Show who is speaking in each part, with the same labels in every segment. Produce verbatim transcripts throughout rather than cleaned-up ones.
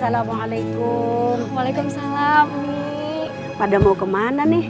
Speaker 1: Assalamualaikum.
Speaker 2: Waalaikumsalam, Umi.
Speaker 1: Pada mau kemana nih?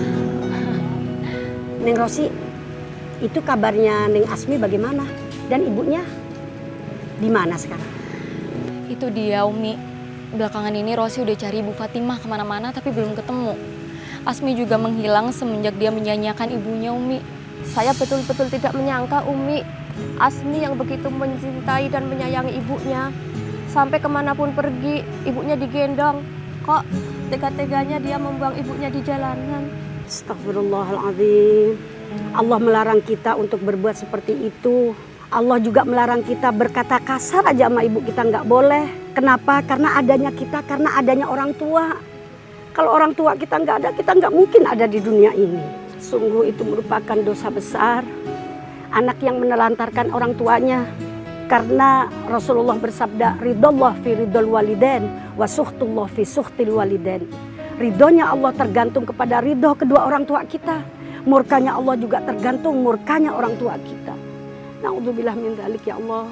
Speaker 1: Neng Rosi, itu kabarnya Neng Asmi bagaimana? Dan ibunya di mana sekarang?
Speaker 2: Itu dia, Umi. Belakangan ini Rosi udah cari Ibu Fatimah kemana-mana tapi belum ketemu. Asmi juga menghilang semenjak dia menyanyiakan ibunya, Umi.
Speaker 3: Saya betul-betul tidak menyangka, Umi. Asmi yang begitu mencintai dan menyayangi ibunya. Sampai kemanapun pergi, ibunya digendong. Kok tega-teganya dia membuang ibunya di jalanan?
Speaker 1: Astagfirullahaladzim. Allah melarang kita untuk berbuat seperti itu. Allah juga melarang kita berkata kasar aja sama ibu kita, nggak boleh. Kenapa? Karena adanya kita, karena adanya orang tua. Kalau orang tua kita nggak ada, kita nggak mungkin ada di dunia ini. Sungguh itu merupakan dosa besar. Anak yang menelantarkan orang tuanya. Karena Rasulullah bersabda, ridallah fi ridol waliden, wa suhtullah fi suhtil waliden. Ridhonya Allah tergantung kepada ridho kedua orang tua kita. Murkanya Allah juga tergantung murkanya orang tua kita. Na'udzubillah min dzalik ya Allah.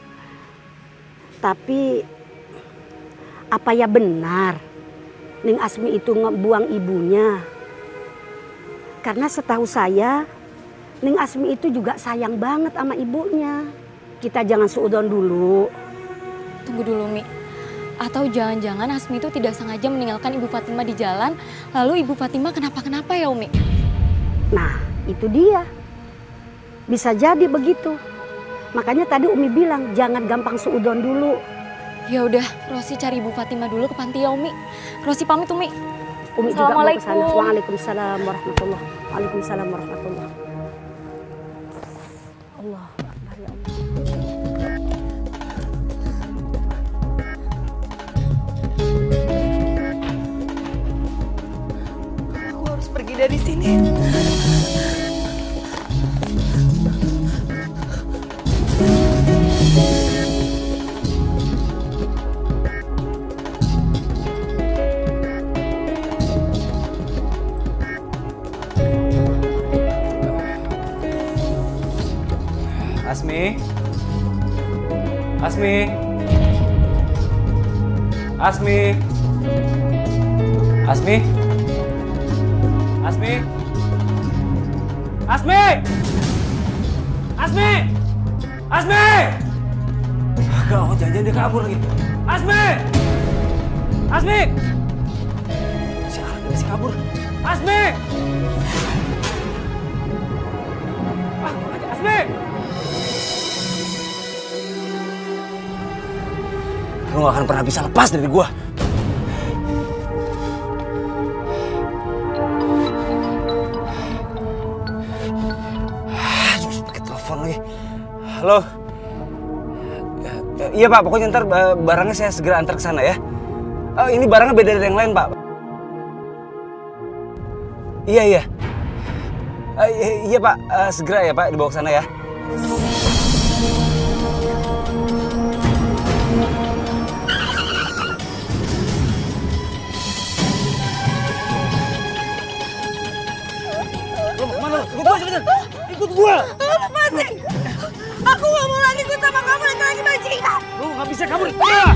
Speaker 1: Tapi apa ya benar Neng Asmi itu ngebuang ibunya? Karena setahu saya Neng Asmi itu juga sayang banget sama ibunya. Kita jangan suudon dulu.
Speaker 2: Tunggu dulu, Mi. Atau jangan-jangan Asmi itu tidak sengaja meninggalkan Ibu Fatimah di jalan, lalu Ibu Fatimah kenapa-kenapa ya, Umi?
Speaker 1: Nah, itu dia. Bisa jadi begitu. Makanya tadi Umi bilang jangan gampang suudon dulu.
Speaker 2: Ya udah, Rosi cari Ibu Fatimah dulu ke panti ya, Umi. Rosi pamit, Umi.
Speaker 1: Umi juga mau ke sana. Waalaikumsalam warahmatullahi. Waalaikumsalam warahmatullahi. Allah Akbar ya Allah.
Speaker 4: Aku harus pergi dari sini.
Speaker 5: Asmi, Asmi, Asmi, Asmi, Asmi, Asmi, Asmi, Asmi. Gawat, jangan dia kabur lagi. Asmi, Asmi, si Alan masih kabur. Asmi, ah, Asmi. Lu gak akan pernah bisa lepas dari gua. Aduh, pakai telepon lagi. Halo. Iya Pak, pokoknya ntar barangnya saya segera antar ke sana ya. Oh, ini barangnya beda dari yang lain Pak. Iya iya. Uh, iya Pak, uh, segera ya Pak dibawa ke sana ya. Ikut gua cepetan! Ikut gua!
Speaker 4: Lepasin! Aku gak mau lagi ikut sama kamu lagi-lagi bajingan!
Speaker 5: Lu gak bisa kabur! Ah!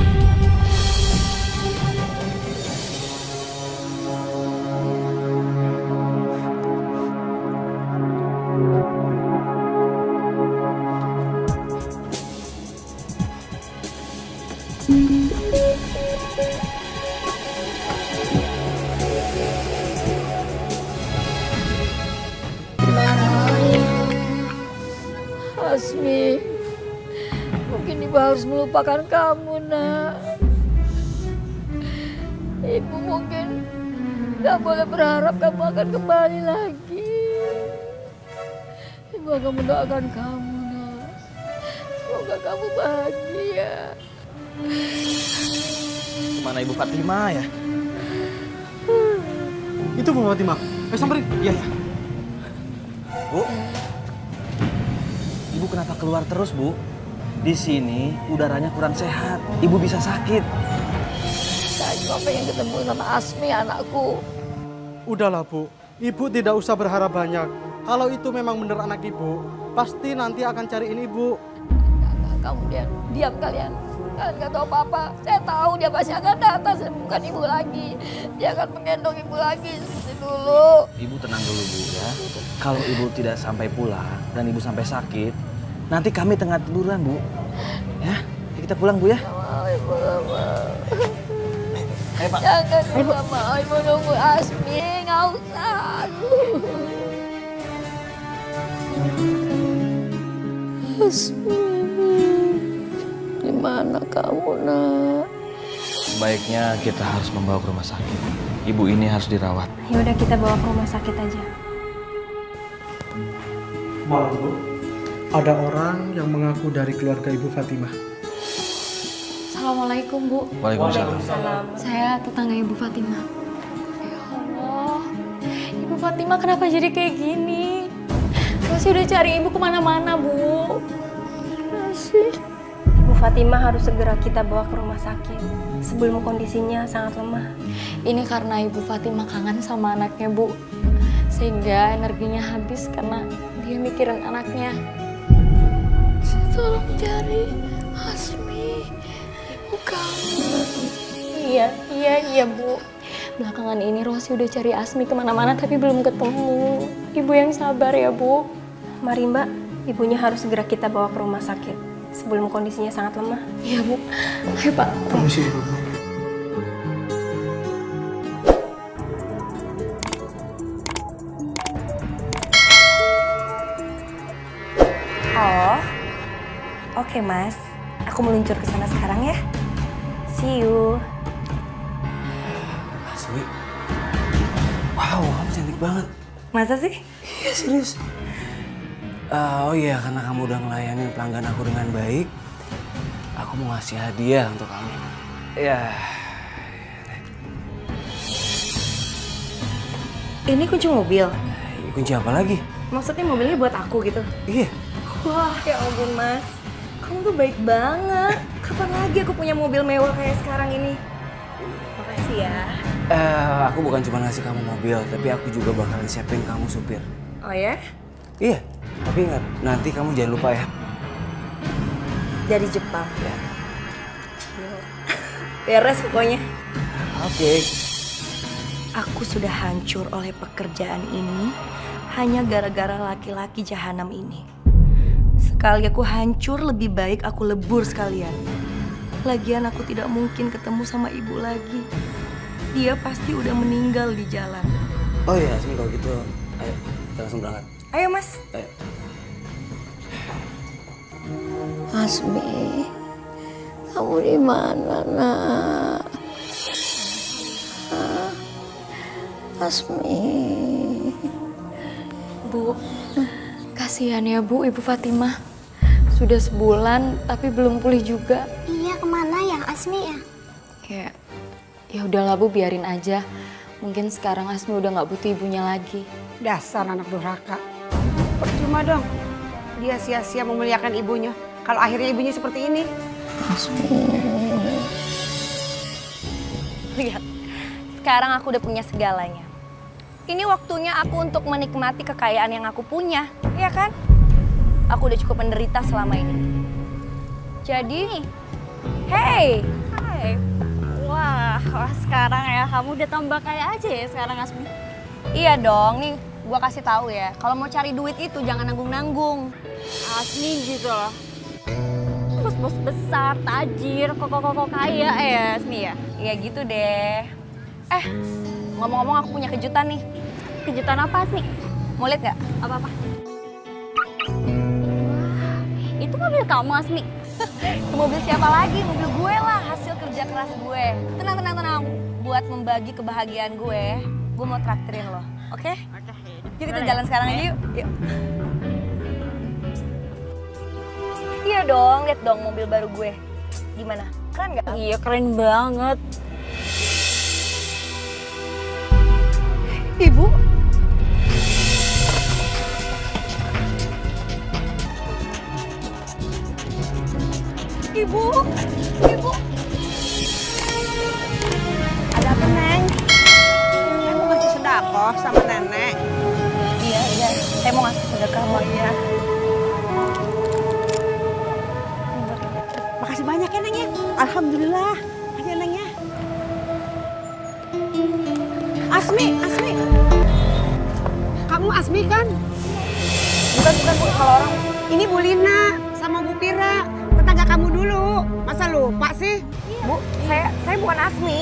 Speaker 6: Asmi, mungkin Ibu harus melupakan kamu, Nak. Ibu mungkin gak boleh berharap kamu akan kembali lagi. Ibu akan mendoakan kamu, Nak. Semoga kamu bahagia.
Speaker 7: Mana Ibu Fatimah ya?
Speaker 8: Itu Bu Fatimah. Eh, samperin. Iya, ya.
Speaker 7: Bu. Ibu kenapa keluar terus, Bu? Di sini udaranya kurang sehat. Ibu bisa sakit.
Speaker 6: Saya cuma pengen ketemu sama Asmi, anakku.
Speaker 8: Udahlah, Bu. Ibu tidak usah berharap banyak. Kalau itu memang benar anak Ibu, pasti nanti akan cariin Ibu.
Speaker 6: Kamu diam, diam kalian. Kan nggak tahu apa-apa. Saya tahu dia pasti akan datang, bukan ibu lagi. Dia akan menggendong ibu lagi seperti dulu.
Speaker 7: Ibu tenang dulu Bu ya. Kalau ibu tidak sampai pulang dan ibu sampai sakit, nanti kami tengah tiduran Bu. Ya, kita pulang Bu ya.
Speaker 6: Nggak mau, ibu nggak mau.
Speaker 7: Ayo Pak.
Speaker 6: Jangan, ibu nggak mau. Ibu nunggu Asmi, nggak usah. Aduh. Asmi, di mana kamu, Nak?
Speaker 7: Sebaiknya kita harus membawa ke rumah sakit. Ibu ini harus dirawat.
Speaker 3: Ya udah kita bawa ke rumah sakit aja.
Speaker 8: Malam Bu, ada orang yang mengaku dari keluarga Ibu Fatimah.
Speaker 2: Assalamualaikum, Bu.
Speaker 7: Waalaikumsalam.
Speaker 2: Saya tetangga Ibu Fatimah. Ya Allah, Ibu Fatimah kenapa jadi kayak gini? Rosi udah cari Ibu kemana-mana, Bu.
Speaker 6: Rosi.
Speaker 3: Ibu Fatimah harus segera kita bawa ke rumah sakit sebelum kondisinya sangat lemah.
Speaker 2: Ini karena Ibu Fatimah kangen sama anaknya, Bu. Sehingga energinya habis karena dia mikirin anaknya.
Speaker 6: Tolong cari Asmi, ibu kamu.
Speaker 2: Iya, iya, iya, Bu. Belakangan ini Rosi udah cari Asmi kemana-mana tapi belum ketemu. Ibu yang sabar ya, Bu.
Speaker 3: Mari Mbak, ibunya harus segera kita bawa ke rumah sakit sebelum kondisinya sangat lemah.
Speaker 2: Iya, Bu. Ayo, Pak.
Speaker 8: Permisi Ibu.
Speaker 3: Oh, oke okay, Mas. Aku meluncur ke sana sekarang ya. See you.
Speaker 5: Asmi. Wow, kamu cantik banget.
Speaker 3: Masa sih?
Speaker 5: Iya, serius. Uh, oh iya, karena kamu udah ngelayanin pelanggan aku dengan baik, aku mau ngasih hadiah untuk kamu. Ya.
Speaker 3: Ini kunci mobil.
Speaker 5: Kunci apa lagi?
Speaker 3: Maksudnya mobilnya buat aku gitu?
Speaker 5: Iya.
Speaker 3: Wah, ya ampun Mas. Kamu tuh baik banget. Kapan lagi aku punya mobil mewah kayak sekarang ini? Makasih ya.
Speaker 5: Uh, aku bukan cuma ngasih kamu mobil, tapi aku juga bakalan siapin kamu supir.
Speaker 3: Oh ya?
Speaker 5: Iya, tapi ingat, nanti kamu jangan lupa ya.
Speaker 3: Dari Jepang.
Speaker 5: Ya.
Speaker 3: Beres pokoknya.
Speaker 5: Oke. Okay.
Speaker 3: Aku sudah hancur oleh pekerjaan ini hanya gara-gara laki-laki jahanam ini. Sekali aku hancur, lebih baik aku lebur sekalian. Lagian aku tidak mungkin ketemu sama ibu lagi. Dia pasti udah meninggal di jalan.
Speaker 5: Oh iya, Asmi, kalau gitu, ayo kita langsung berangkat.
Speaker 3: Ayo Mas.
Speaker 5: Ayo.
Speaker 6: Asmi, kamu di mana, Nak? Ah, Asmi.
Speaker 2: Bu, kasihan ya Bu, Ibu Fatimah. Sudah sebulan tapi belum pulih juga.
Speaker 9: Iya, kemana ya Asmi ya?
Speaker 2: Kayak, ya udahlah Bu, biarin aja. Mungkin sekarang Asmi udah nggak butuh ibunya lagi.
Speaker 1: Dasar anak durhaka. Percuma dong. Dia sia-sia memuliakan ibunya. Kalau akhirnya ibunya seperti ini.
Speaker 3: Lihat, sekarang aku udah punya segalanya. Ini waktunya aku untuk menikmati kekayaan yang aku punya, ya kan? Aku udah cukup menderita selama ini. Jadi, hey,
Speaker 2: Hai. Wah, wah, sekarang ya kamu udah tambah kaya aja ya sekarang Asmi.
Speaker 3: iya dong, nih gua kasih tahu ya. Kalau mau cari duit itu jangan nanggung-nanggung.
Speaker 2: Asmi gitu loh. Bos-bos besar, tajir, koko-koko kaya ya Asmi ya.
Speaker 3: Iya gitu deh. Eh, ngomong-ngomong aku punya kejutan nih.
Speaker 2: Kejutan apa Asmi?
Speaker 3: Mau lihat nggak?
Speaker 2: Apa-apa? Itu mobil kamu Asmi?
Speaker 3: Mobil siapa lagi? Mobil gue lah, hasil kerja keras gue. Tenang, tenang, tenang. Buat membagi kebahagiaan gue, gue mau traktirin lo, oke? Okay?
Speaker 2: Oke.
Speaker 3: Yuk kita jalan sekarang aja yuk. Yuk. Iya dong, lihat dong mobil baru gue. Gimana? Keren nggak?
Speaker 2: Iya, keren banget.
Speaker 3: Ibu? Ibu? Ibu?
Speaker 1: Ada apa, Neng? Neng mau ngasih sedekah sama nenek.
Speaker 3: Iya, iya. Saya mau ngasih sedekah. Oh iya.
Speaker 1: Makasih banyak ya, Neng ya. Asmi, Asmi. Kamu Asmi kan?
Speaker 4: Bukan, bukan, Bu. Kalau orang...
Speaker 1: Ini Bu Lina sama Bu Pira. Tetangga kamu dulu. Masa lupa sih?
Speaker 4: Bu, saya saya bukan Asmi.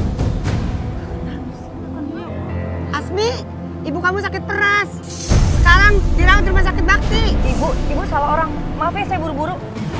Speaker 1: Asmi, ibu kamu sakit peras. Sekarang dirawat di rumah sakit Bakti.
Speaker 4: Ibu, ibu salah orang. Maaf ya, saya buru-buru.